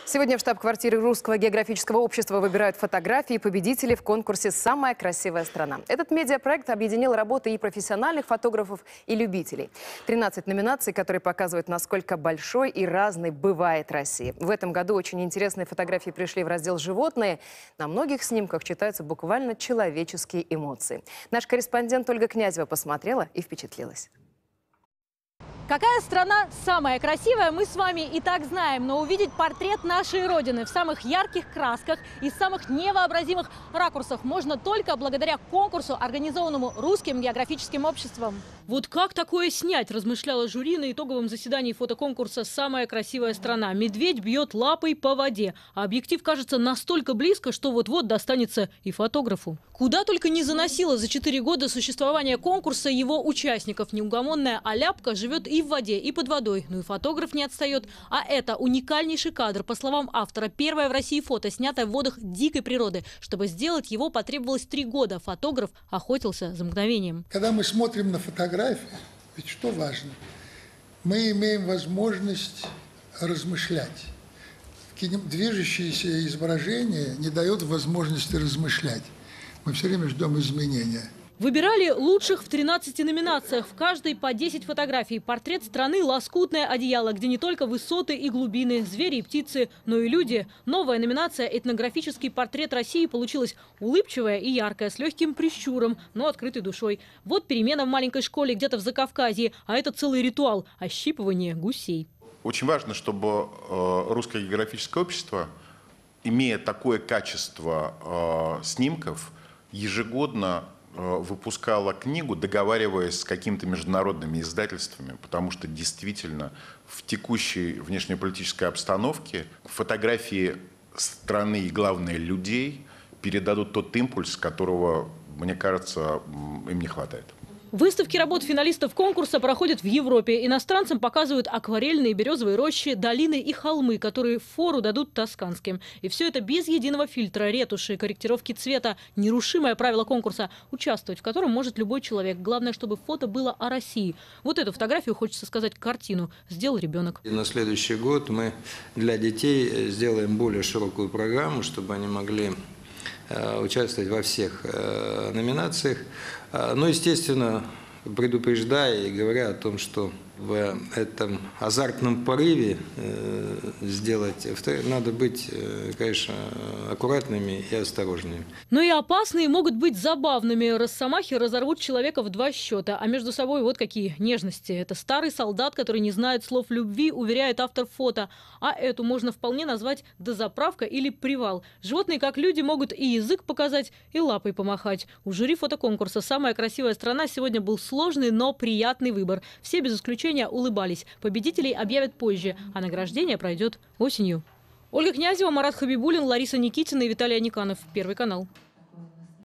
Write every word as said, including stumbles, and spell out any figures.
Сегодня в штаб-квартире Русского географического общества выбирают фотографии победителей в конкурсе «Самая красивая страна». Этот медиапроект объединил работы и профессиональных фотографов, и любителей. тринадцать номинаций, которые показывают, насколько большой и разной бывает Россия. В этом году очень интересные фотографии пришли в раздел «Животные». На многих снимках читаются буквально человеческие эмоции. Наш корреспондент Ольга Князева посмотрела и впечатлилась. Какая страна самая красивая, мы с вами и так знаем. Но увидеть портрет нашей Родины в самых ярких красках и самых невообразимых ракурсах можно только благодаря конкурсу, организованному Русским географическим обществом. Вот как такое снять, размышляла жюри на итоговом заседании фотоконкурса «Самая красивая страна». Медведь бьет лапой по воде, а объектив кажется настолько близко, что вот-вот достанется и фотографу. Куда только не заносило за четыре года существования конкурса его участников. Неугомонная Аляпка живет и в воде, и под водой. Ну и фотограф не отстает. А это уникальнейший кадр, по словам автора, первое в России фото, снятое в водах дикой природы. Чтобы сделать его, потребовалось три года. Фотограф охотился за мгновением. Когда мы смотрим на фотографии, ведь что важно? Мы имеем возможность размышлять. Движущееся изображение не дает возможности размышлять. Мы все время ждем изменения. Выбирали лучших в тринадцати номинациях. В каждой по десять фотографий. Портрет страны, лоскутное одеяло, где не только высоты и глубины, звери и птицы, но и люди. Новая номинация «Этнографический портрет России» получилась улыбчивая и яркая, с легким прищуром, но открытой душой. Вот перемена в маленькой школе где-то в Закавказье, а это целый ритуал – ощипывание гусей. Очень важно, чтобы Русское географическое общество, имея такое качество снимков, ежегодно выпускала книгу, договариваясь с какими-то международными издательствами, потому что действительно в текущей внешнеполитической обстановке фотографии страны и, главное, людей передадут тот импульс, которого, мне кажется, им не хватает. Выставки работ финалистов конкурса проходят в Европе. Иностранцам показывают акварельные березовые рощи, долины и холмы, которые фору дадут тосканским. И все это без единого фильтра, ретуши, корректировки цвета. Нерушимое правило конкурса, участвовать в котором может любой человек. Главное, чтобы фото было о России. Вот эту фотографию, хочется сказать, картину сделал ребенок. И на следующий год мы для детей сделаем более широкую программу, чтобы они могли участвовать во всех номинациях. Но, естественно, предупреждая и говоря о том, что в этом азартном порыве сделать, надо быть, конечно, аккуратными и осторожными. Но и опасные могут быть забавными. Росомахи разорвут человека в два счета. А между собой вот какие нежности. Это старый солдат, который не знает слов любви, уверяет автор фото. А эту можно вполне назвать дозаправка или привал. Животные, как люди, могут и язык показать, и лапой помахать. У жюри фотоконкурса «Самая красивая страна» сегодня был сложный, но приятный выбор. Все без исключения улыбались. Победителей объявят позже, а награждение пройдет осенью. Ольга Князева, Марат Хабибуллин, Лариса Никитина и Виталий Аниканов. Первый канал.